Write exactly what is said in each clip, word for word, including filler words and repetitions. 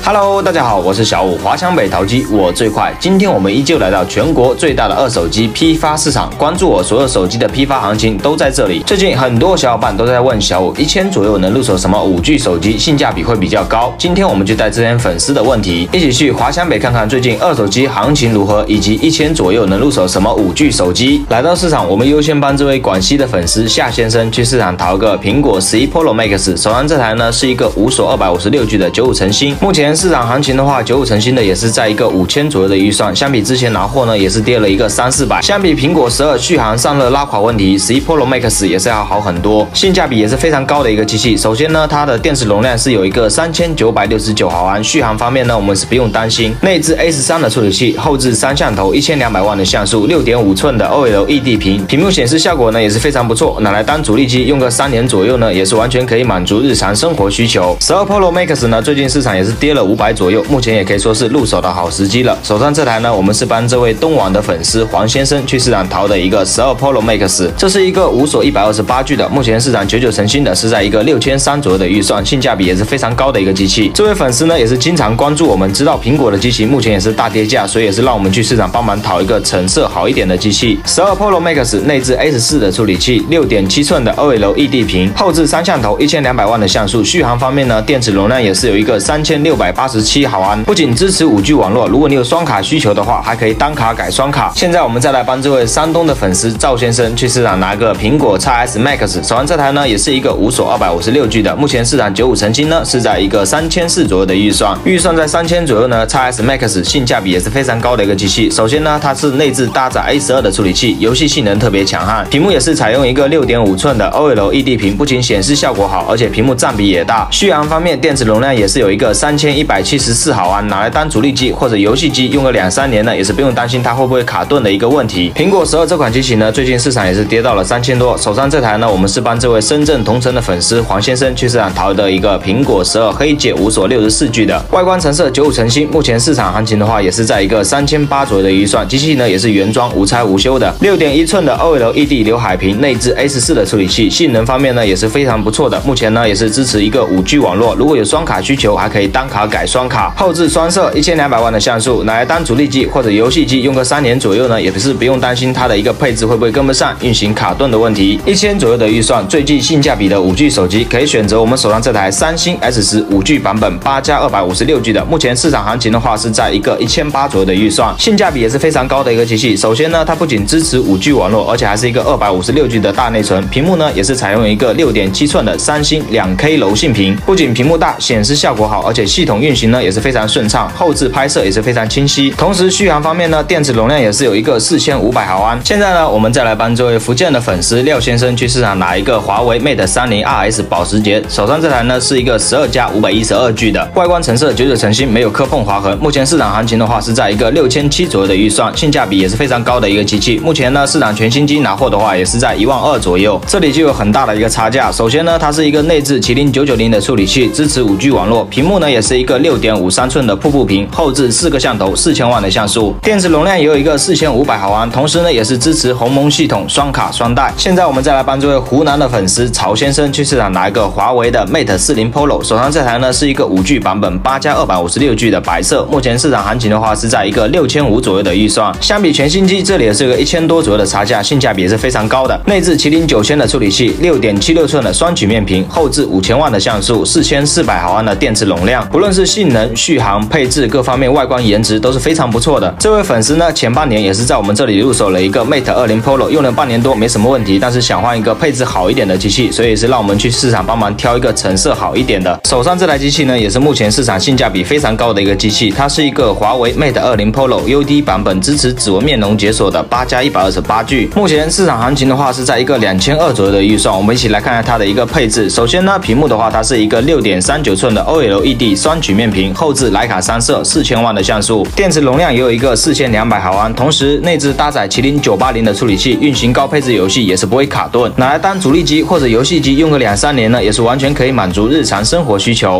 Hello， 大家好，我是小五，华强北淘机我最快。今天我们依旧来到全国最大的二手机批发市场，关注我所有手机的批发行情都在这里。最近很多小伙伴都在问小五，一千左右能入手什么五 G 手机，性价比会比较高？今天我们就带这些粉丝的问题，一起去华强北看看最近二手机行情如何，以及一千左右能入手什么五 G 手机。来到市场，我们优先帮这位广西的粉丝夏先生去市场淘个苹果十一 Pro Max， 手上这台呢是一个五锁 二百五十六 G 的九五成新，目前市场行情的话，九五成新的也是在一个五千左右的预算，相比之前拿货呢，也是跌了一个三四百。相比苹果十二续航散热拉垮问题，十一 Pro Max 也是要好很多，性价比也是非常高的一个机器。首先呢，它的电池容量是有一个三千九百六十九毫安，续航方面呢，我们是不用担心。内置 A 十三 的处理器，后置三像头，一千两百万的像素，六点五寸的 O L E D 屏，屏幕显示效果呢也是非常不错，拿来当主力机用个三年左右呢，也是完全可以满足日常生活需求。十二 Pro Max 呢，最近市场也是跌了五百左右。目前也可以说是入手的好时机了。手上这台呢，我们是帮这位东莞的粉丝黄先生去市场淘的一个十二 Pro Max， 这是一个五锁 一百二十八 G 的，目前市场九九成新的是在一个六千三左右的预算，性价比也是非常高的一个机器。这位粉丝呢，也是经常关注我们，知道苹果的机器目前也是大跌价，所以也是让我们去市场帮忙淘一个成色好一点的机器。十二 Pro Max 内置 A 十四 的处理器，六点七寸的 O L E D 屏，后置三像头，一千两百万的像素，续航方面呢，电池容量也是有一个三千六百八十七毫安，不仅支持五 G 网络，如果你有双卡需求的话，还可以单卡改双卡。现在我们再来帮这位山东的粉丝赵先生去市场拿个苹果 X S Max， 手上这台呢也是一个五锁 二百五十六 G 的，目前市场九五成新呢是在一个三千四左右的预算，预算在三千左右呢 ，X S Max 性价比也是非常高的一个机器。首先呢，它是内置搭载 A 十二 的处理器，游戏性能特别强悍，屏幕也是采用一个六点五寸的 O L E D 屏，不仅显示效果好，而且屏幕占比也大。续航方面，电池容量也是有一个三千一百七十四毫安，拿来当主力机或者游戏机用个两三年呢，也是不用担心它会不会卡顿的一个问题。苹果十二这款机器呢，最近市场也是跌到了三千多。手上这台呢，我们是帮这位深圳同城的粉丝黄先生去市场淘的一个苹果十二黑姐五锁 六十四 G 的，外观成色九五成新，目前市场行情的话也是在一个三千八左右的预算。机器呢也是原装无拆无修的，六点一寸的 O L E D 刘海屏，内置 A 十四 的处理器，性能方面呢也是非常不错的。目前呢也是支持一个五 G 网络，如果有双卡需求，还可以单卡改双卡。后置双摄，一千两百万的像素，拿来当主力机或者游戏机用个三年左右呢，也是不用担心它的一个配置会不会跟不上，运行卡顿的问题。一千左右的预算，最具性价比的五 G 手机，可以选择我们手上这台三星 S 十 五 G 版本八加二百五十六 G 的，目前市场行情的话是在一个一千八左右的预算，性价比也是非常高的一个机器。首先呢，它不仅支持五 G 网络，而且还是一个二百五十六 G 的大内存，屏幕呢也是采用一个六点七寸的三星 两 K 柔性屏，不仅屏幕大，显示效果好，而且系统运行呢也是非常顺畅，后置拍摄也是非常清晰。同时续航方面呢，电池容量也是有一个四千五百毫安。现在呢，我们再来帮这位福建的粉丝廖先生去市场拿一个华为 Mate 三十 R S 保时捷，手上这台呢是一个十二加五百一十二 G 的，外观成色九九成新，没有磕碰划痕。目前市场行情的话是在一个六千七左右的预算，性价比也是非常高的一个机器。目前呢，市场全新机拿货的话也是在一万二左右，这里就有很大的一个差价。首先呢，它是一个内置麒麟九九零的处理器，支持五 G 网络，屏幕呢也是一个六点五三寸的瀑布屏，后置四个像头，四千万的像素，电池容量也有一个四千五百毫安，同时呢也是支持鸿蒙系统双卡双待。现在我们再来帮这位湖南的粉丝曹先生去市场拿一个华为的 Mate 四十 Pro， 手上这台呢是一个五 G 版本八加二百五十六 G 的白色，目前市场行情的话是在一个六千五左右的预算，相比全新机这里也是个一千多左右的差价，性价比也是非常高的。内置麒麟九千的处理器，六点七六寸的双曲面屏，后置五千万的像素，四千四百毫安的电池容量，不论是性能、续航、配置各方面，外观颜值都是非常不错的。这位粉丝呢，前半年也是在我们这里入手了一个 Mate 二十 Pro， 用了半年多没什么问题，但是想换一个配置好一点的机器，所以是让我们去市场帮忙挑一个成色好一点的。手上这台机器呢，也是目前市场性价比非常高的一个机器，它是一个华为 Mate 二十 Pro U D 版本，支持指纹面容解锁的八加一百二十八 G， 目前市场行情的话是在一个两千二左右的预算。我们一起来看看它的一个配置。首先呢，屏幕的话，它是一个六点三九寸的 O L E D 双曲面屏，后置徕卡三摄，四千万的像素，电池容量也有一个四千两百毫安，同时内置搭载麒麟九八零的处理器，运行高配置游戏也是不会卡顿，拿来当主力机或者游戏机用个两三年呢，也是完全可以满足日常生活需求。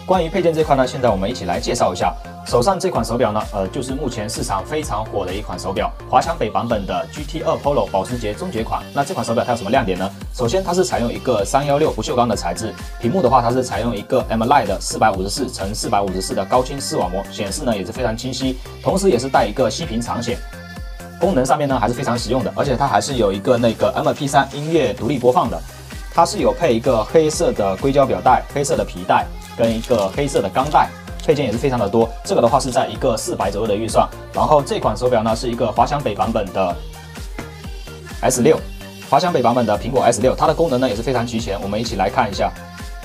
关于配件这块呢，现在我们一起来介绍一下。手上这款手表呢，呃，就是目前市场非常火的一款手表，华强北版本的 G T 二 Polo 保时捷终结款。那这款手表它有什么亮点呢？首先，它是采用一个三一六不锈钢的材质，屏幕的话，它是采用一个 M L I 的四百五十四乘四百五十四的高清视网膜，显示呢也是非常清晰，同时也是带一个息屏长显。功能上面呢还是非常实用的，而且它还是有一个那个 M P 三 音乐独立播放的。它是有配一个黑色的硅胶表带、黑色的皮带跟一个黑色的钢带。配件也是非常的多，这个的话是在一个四百左右的预算。然后这款手表呢是一个华强北版本的 S 六， 华强北版本的苹果 S 六， 它的功能呢也是非常齐全。我们一起来看一下：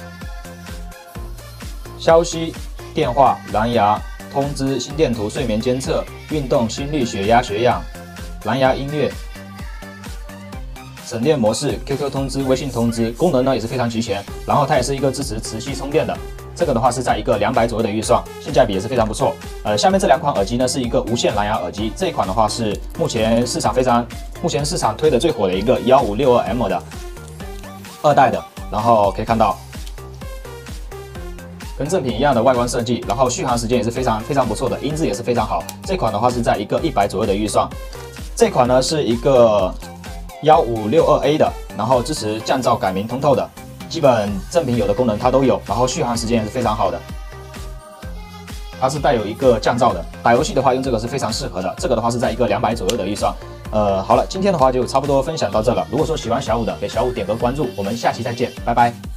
消息、电话、蓝牙、通知、心电图、睡眠监测、运动、心率、血压、血氧、蓝牙音乐、省电模式、Q Q 通知、微信通知，功能呢也是非常齐全。然后它也是一个支持磁吸充电的。这个的话是在一个两百左右的预算，性价比也是非常不错。呃，下面这两款耳机呢是一个无线蓝牙耳机，这一款的话是目前市场非常，目前市场推的最火的一个一五六二 M 的二代的，然后可以看到跟正品一样的外观设计，然后续航时间也是非常非常不错的，音质也是非常好。这款的话是在一个一百左右的预算，这款呢是一个一五六二 A 的，然后支持降噪改明通透的。基本正品有的功能它都有，然后续航时间也是非常好的。它是带有一个降噪的，打游戏的话用这个是非常适合的。这个的话是在一个两百左右的预算。呃，好了，今天的话就差不多分享到这了。如果说喜欢小五的，给小五点个关注，我们下期再见，拜拜。